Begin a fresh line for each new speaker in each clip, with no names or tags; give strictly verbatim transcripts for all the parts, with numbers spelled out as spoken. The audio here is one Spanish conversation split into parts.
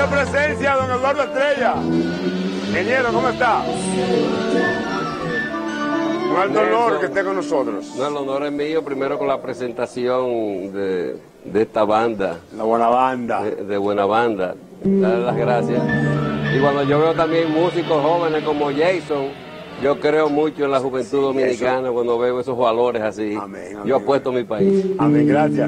Haga presencia, don Eduardo Estrella. Ingeniero, ¿cómo está? Un alto honor que esté con nosotros.
No, el honor es mío, primero con la presentación de, de esta banda.
La buena banda.
De, de buena banda. Darle las gracias. Y cuando yo veo también músicos jóvenes como Jason, yo creo mucho en la juventud sí, dominicana eso. Cuando veo esos valores así. Amén, amén, yo apuesto a mi país.
Amén, gracias.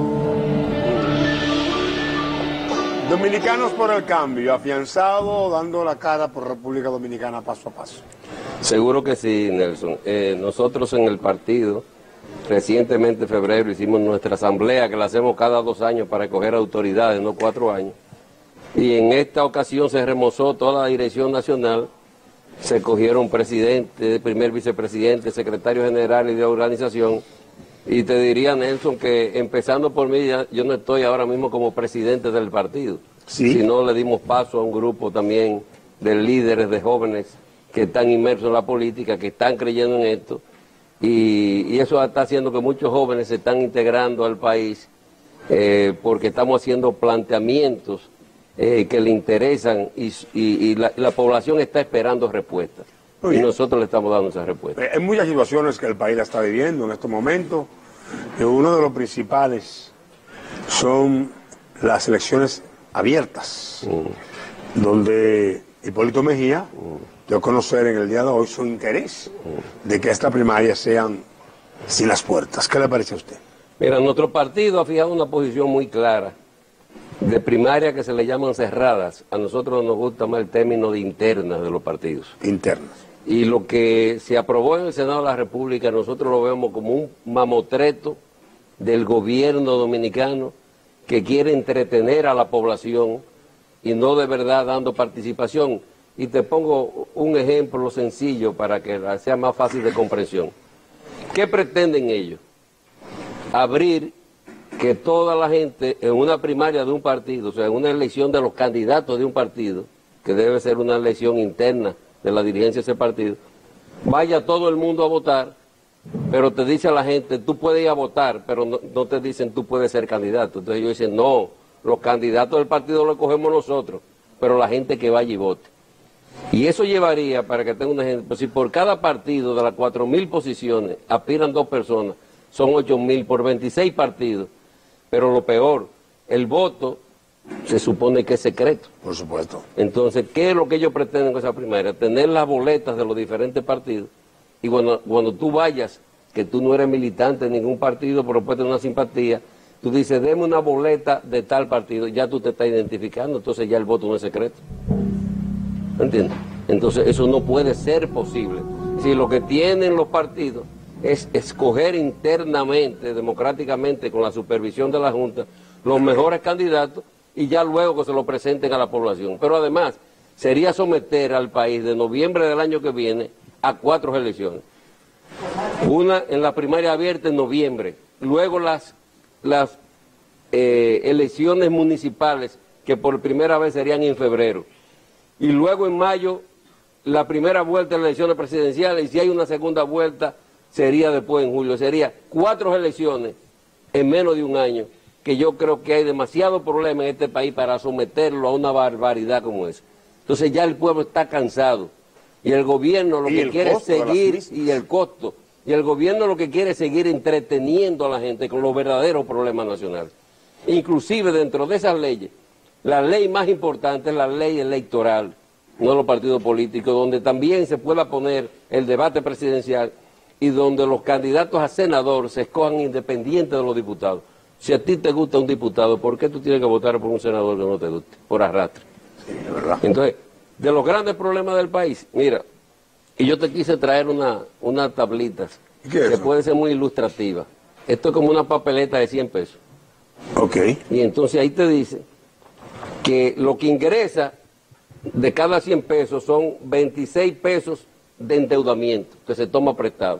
Dominicanos por el cambio, afianzado, dando la cara por República Dominicana paso a paso.
Seguro que sí, Nelson. Eh, nosotros en el partido, recientemente en febrero, hicimos nuestra asamblea, que la hacemos cada dos años para escoger autoridades, no cuatro años. Y en esta ocasión se remozó toda la dirección nacional, se cogieron presidente, primer vicepresidente, secretario general y de organización. Y te diría, Nelson, que empezando por mí, ya, yo no estoy ahora mismo como presidente del partido, ¿sí? Sino le dimos paso a un grupo también de líderes, de jóvenes que están inmersos en la política, que están creyendo en esto, y, y eso está haciendo que muchos jóvenes se están integrando al país, eh, porque estamos haciendo planteamientos eh, que le interesan y, y, y la, la población está esperando respuestas. Y nosotros le estamos dando esa respuesta.
Hay muchas situaciones que el país la está viviendo en estos momentos, y uno de los principales son las elecciones abiertas, mm. donde Hipólito Mejía mm. dio a conocer en el día de hoy su interés mm. de que estas primarias sean sin las puertas. ¿Qué le parece a usted?
Mira, nuestro partido ha fijado una posición muy clara de primarias que se le llaman cerradas. A nosotros nos gusta más el término de internas de los partidos.
Internas.
Y lo que se aprobó en el Senado de la República, nosotros lo vemos como un mamotreto del gobierno dominicano que quiere entretener a la población y no de verdad dando participación. Y te pongo un ejemplo sencillo para que sea más fácil de comprensión. ¿Qué pretenden ellos? Abrir que toda la gente en una primaria de un partido, o sea, en una elección de los candidatos de un partido, que debe ser una elección interna de la dirigencia de ese partido, vaya todo el mundo a votar, pero te dice a la gente, tú puedes ir a votar, pero no, no te dicen tú puedes ser candidato. Entonces ellos dicen, no, los candidatos del partido los cogemos nosotros, pero la gente que vaya y vote. Y eso llevaría, para que tenga un ejemplo, si por cada partido de las cuatro mil posiciones aspiran dos personas, son ocho mil por veintiséis partidos, pero lo peor, el voto se supone que es secreto.
Por supuesto.
Entonces, ¿qué es lo que ellos pretenden con esa primaria? Tener las boletas de los diferentes partidos. Y cuando, cuando tú vayas, que tú no eres militante de ningún partido, pero puedes tener una simpatía, tú dices, deme una boleta de tal partido, ya tú te estás identificando, entonces ya el voto no es secreto. ¿Entiendes? Entonces, eso no puede ser posible. Si lo que tienen los partidos es escoger internamente, democráticamente, con la supervisión de la Junta, los mejores candidatos, y ya luego que se lo presenten a la población. Pero además, sería someter al país de noviembre del año que viene a cuatro elecciones. Una en la primaria abierta en noviembre, luego las, las eh, elecciones municipales, que por primera vez serían en febrero, y luego en mayo la primera vuelta de las elecciones presidenciales, y si hay una segunda vuelta, sería después en julio. Sería cuatro elecciones en menos de un año, que yo creo que hay demasiado problema en este país para someterlo a una barbaridad como esa. Entonces ya el pueblo está cansado, y el gobierno lo que quiere es seguir, y el costo, y el gobierno lo que quiere es seguir entreteniendo a la gente con los verdaderos problemas nacionales. Inclusive dentro de esas leyes, la ley más importante es la ley electoral, no los partidos políticos, donde también se pueda poner el debate presidencial y donde los candidatos a senador se escojan independientes de los diputados. Si a ti te gusta un diputado, ¿por qué tú tienes que votar por un senador que no te guste? Por arrastre.
Sí, de verdad.
Entonces, de los grandes problemas del país, mira, y yo te quise traer una, unas tablitas que puede ser muy ilustrativa. Esto es como una papeleta de cien pesos.
Ok.
Y entonces ahí te dice que lo que ingresa de cada cien pesos son veintiséis pesos de endeudamiento que se toma prestado.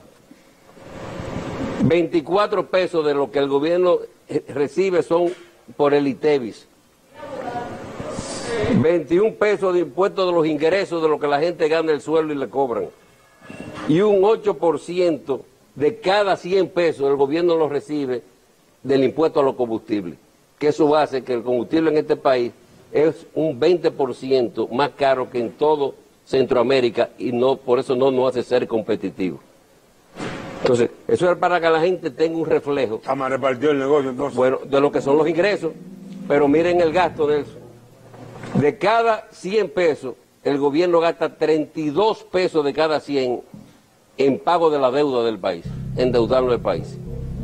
veinticuatro pesos de lo que el gobierno recibe son por el ITEVIS. veintiún pesos de impuestos de los ingresos de lo que la gente gana el sueldo y le cobran. Y un ocho por ciento de cada cien pesos el gobierno lo recibe del impuesto a los combustibles. Que eso hace que el combustible en este país es un veinte por ciento más caro que en todo Centroamérica y no por eso no nos hace ser competitivo. Entonces, eso es para que la gente tenga un reflejo.
Está mal repartido el negocio entonces.
Bueno, de lo que son los ingresos, pero miren el gasto de eso. De cada cien pesos, el gobierno gasta treinta y dos pesos de cada cien en pago de la deuda del país, endeudando el país.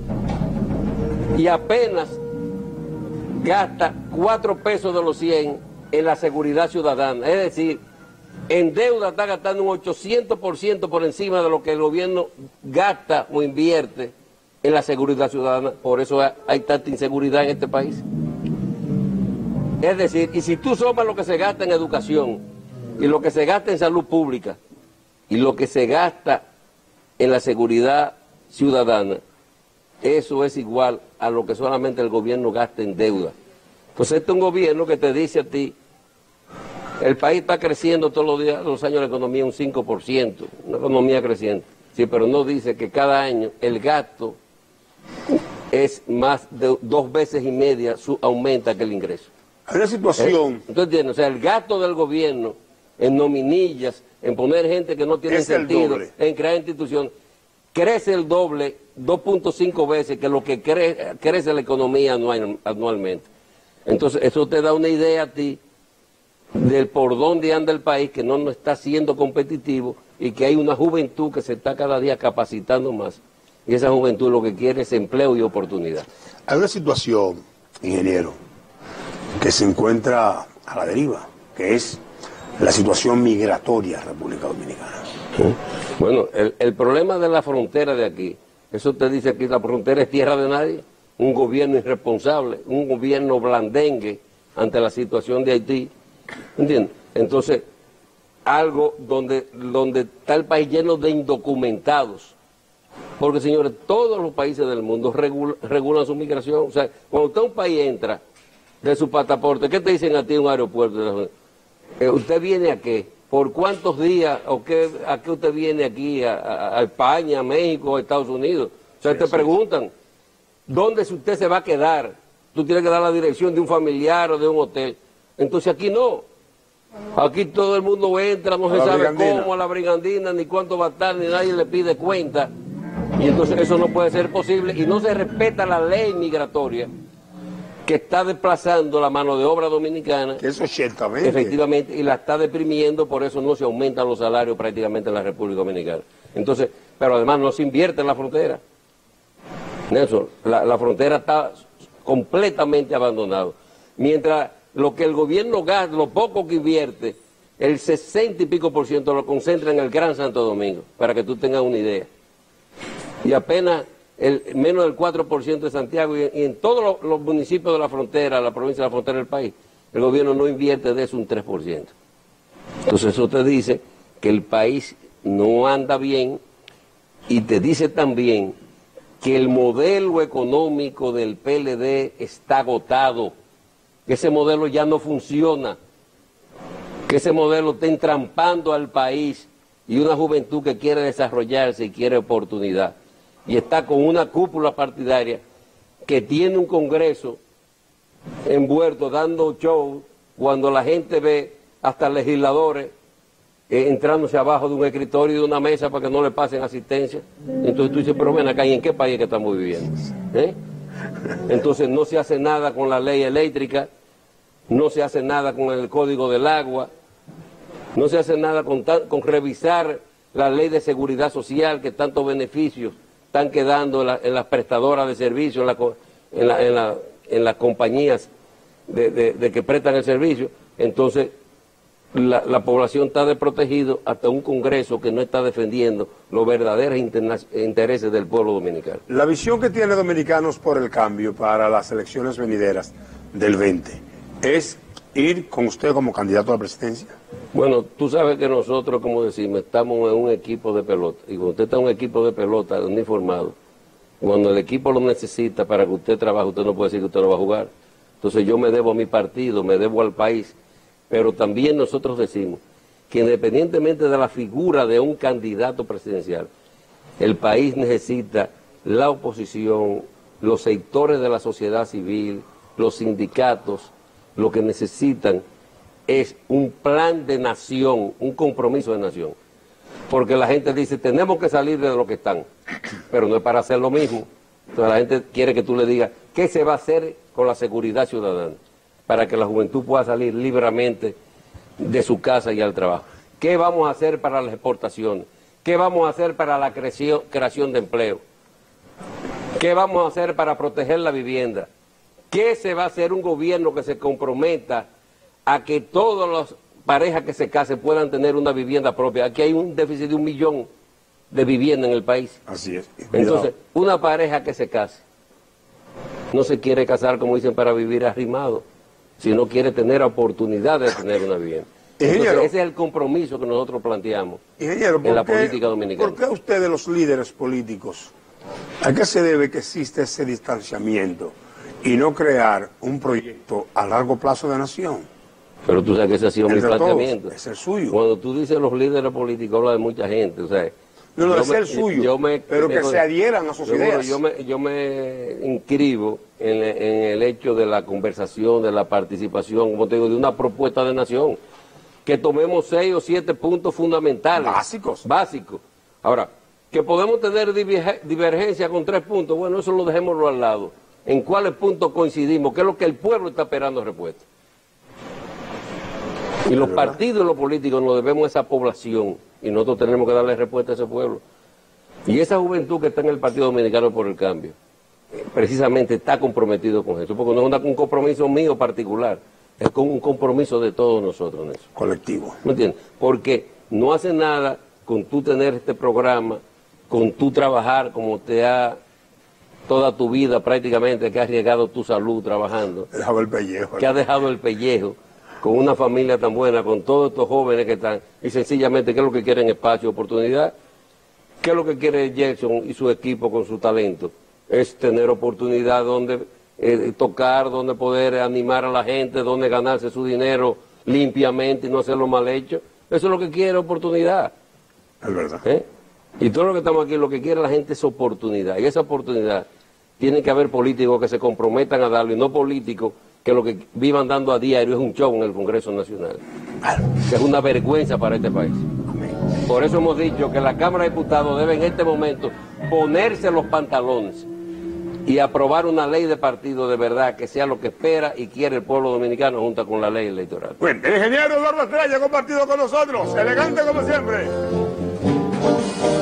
Y apenas gasta cuatro pesos de los cien en la seguridad ciudadana. Es decir, en deuda está gastando un ochocientos por ciento por encima de lo que el gobierno gasta o invierte en la seguridad ciudadana. Por eso hay tanta inseguridad en este país. Es decir, y si tú sumas lo que se gasta en educación, y lo que se gasta en salud pública, y lo que se gasta en la seguridad ciudadana, eso es igual a lo que solamente el gobierno gasta en deuda. Entonces este es un gobierno que te dice a ti, el país está creciendo todos los días, los años la economía un cinco por ciento, una economía creciente, sí, pero no dice que cada año el gasto es más de dos veces y media, su, aumenta que el ingreso.
Hay una situación...
¿Eh? Entonces, ¿entiendes? O sea, el gasto del gobierno en nominillas, en poner gente que no tiene sentido, en crear instituciones, crece el doble, dos punto cinco veces que lo que cre crece la economía anual, anualmente. Entonces, eso te da una idea a ti del por dónde anda el país, que no, no está siendo competitivo y que hay una juventud que se está cada día capacitando más. Y esa juventud lo que quiere es empleo y oportunidad.
Hay una situación, ingeniero, que se encuentra a la deriva, que es la situación migratoria en República Dominicana.
¿Sí? Bueno, el, el problema de la frontera de aquí, eso te dice aquí, la frontera es tierra de nadie, un gobierno irresponsable, un gobierno blandengue ante la situación de Haití, ¿entiendes? Entonces, algo donde, donde está el país lleno de indocumentados, porque señores, todos los países del mundo regul, regulan su migración, o sea, cuando usted un país entra de su pasaporte, ¿qué te dicen a ti en un aeropuerto? Eh, ¿Usted viene a qué? ¿Por cuántos días? ¿O qué, a qué usted viene aquí? ¿A, a, a España, a México, a Estados Unidos? O sea, sí, te sí, preguntan, sí. ¿Dónde usted se va a quedar? Tú tienes que dar la dirección de un familiar o de un hotel. Entonces aquí no. Aquí todo el mundo entra, no se sabe cómo, a la brigandina, ni cuánto va a estar, ni nadie le pide cuenta. Y entonces eso no puede ser posible y no se respeta la ley migratoria que está desplazando la mano de obra dominicana.
Que eso ciertamente.
Efectivamente, y la está deprimiendo, por eso no se aumentan los salarios prácticamente en la República Dominicana. Entonces, pero además no se invierte en la frontera. Nelson, la, la frontera está completamente abandonada. Mientras lo que el gobierno gasta, lo poco que invierte, el sesenta y pico por ciento lo concentra en el Gran Santo Domingo, para que tú tengas una idea. Y apenas el, menos del cuatro por ciento de Santiago y, y en todos los, los municipios de la frontera, la provincia de la frontera del país, el gobierno no invierte de eso un tres por ciento. Entonces eso te dice que el país no anda bien y te dice también que el modelo económico del P L D está agotado, que ese modelo ya no funciona, que ese modelo está entrampando al país y una juventud que quiere desarrollarse y quiere oportunidad. Y está con una cúpula partidaria que tiene un Congreso envuelto dando show cuando la gente ve hasta legisladores eh, entrándose abajo de un escritorio y de una mesa para que no le pasen asistencia. Entonces tú dices, pero ven acá, ¿y en qué país que estamos viviendo? ¿Eh? Entonces no se hace nada con la ley eléctrica, no se hace nada con el código del agua, no se hace nada con, con revisar la ley de seguridad social que tantos beneficios están quedando en, la, en las prestadoras de servicios, en, la, en, la, en, la, en las compañías de, de, de que prestan el servicio. Entonces la, la población está desprotegida hasta un Congreso que no está defendiendo los verdaderos intereses del pueblo dominicano.
La visión que tiene Dominicanos por el Cambio para las elecciones venideras del veinte es ir con usted como candidato a la presidencia.
Bueno, tú sabes que nosotros, como decimos, estamos en un equipo de pelota. Y cuando usted está en un equipo de pelota uniformado, cuando el equipo lo necesita para que usted trabaje, usted no puede decir que usted no va a jugar. Entonces yo me debo a mi partido, me debo al país. Pero también nosotros decimos que independientemente de la figura de un candidato presidencial, el país necesita la oposición, los sectores de la sociedad civil, los sindicatos, lo que necesitan es un plan de nación, un compromiso de nación. Porque la gente dice, tenemos que salir de lo que están, pero no es para hacer lo mismo. Entonces la gente quiere que tú le digas, ¿qué se va a hacer con la seguridad ciudadana? Para que la juventud pueda salir libremente de su casa y al trabajo. ¿Qué vamos a hacer para las exportaciones? ¿Qué vamos a hacer para la creación, creación de empleo? ¿Qué vamos a hacer para proteger la vivienda? ¿Qué se va a hacer un gobierno que se comprometa a que todas las parejas que se casen puedan tener una vivienda propia? Aquí hay un déficit de un millón de vivienda en el país.
Así es.
Entonces, una pareja que se case no se quiere casar, como dicen, para vivir arrimado, sino quiere tener oportunidad de tener una vivienda. Entonces, ese es el compromiso que nosotros planteamos
Ingeniero,
en la
¿por qué-
política dominicana.
¿Por qué ustedes, los líderes políticos, a qué se debe que existe ese distanciamiento y no crear un proyecto a largo plazo de nación?
Pero tú sabes que ese ha sido mi
Entre todos,
planteamiento.
es el suyo.
Cuando tú dices los líderes políticos, habla de mucha gente, o sea...
No, no,
yo
es
me-
el suyo,
yo me-
pero que
yo-
se adhieran a sus
Seguro,
ideas.
Yo me, yo me inscribo en, en el hecho de la conversación, de la participación, como te digo, de una propuesta de nación, que tomemos seis o siete puntos fundamentales.
Básicos.
Básicos. Ahora, que podemos tener diverge- divergencia con tres puntos, bueno, eso lo dejémoslo al lado. ¿En cuáles puntos coincidimos? ¿Qué es lo que el pueblo está esperando respuesta? Y los partidos y los políticos nos debemos a esa población y nosotros tenemos que darle respuesta a ese pueblo. Y esa juventud que está en el Partido Dominicano por el Cambio, eh, precisamente está comprometido con eso, porque no es una- un compromiso mío particular, es con un compromiso de todos nosotros en eso.
Colectivo.
¿Me entiendes? Porque no hace nada con tú tener este programa, con tú trabajar como te ha toda tu vida prácticamente, que has arriesgado tu salud trabajando,
Dejaba el pellejo.
que has dejado el pellejo, con una familia tan buena, con todos estos jóvenes que están, y sencillamente, ¿qué es lo que quieren? Espacio, oportunidad. ¿Qué es lo que quiere Jackson y su equipo con su talento? Es tener oportunidad donde eh, tocar, donde poder animar a la gente, donde ganarse su dinero limpiamente y no hacerlo mal hecho. Eso es lo que quiere, oportunidad.
Es verdad.
¿eh? Y todo lo que estamos aquí, lo que quiere la gente es oportunidad. Y esa oportunidad tiene que haber políticos que se comprometan a darlo y no políticos que lo que vivan dando a diario es un show en el Congreso Nacional. Que es una vergüenza para este país. Por eso hemos dicho que la Cámara de Diputados debe en este momento ponerse los pantalones y aprobar una ley de partido de verdad que sea lo que espera y quiere el pueblo dominicano junto con la ley electoral.
Bueno, el ingeniero Eduardo Estrella ha compartido con nosotros, elegante como siempre.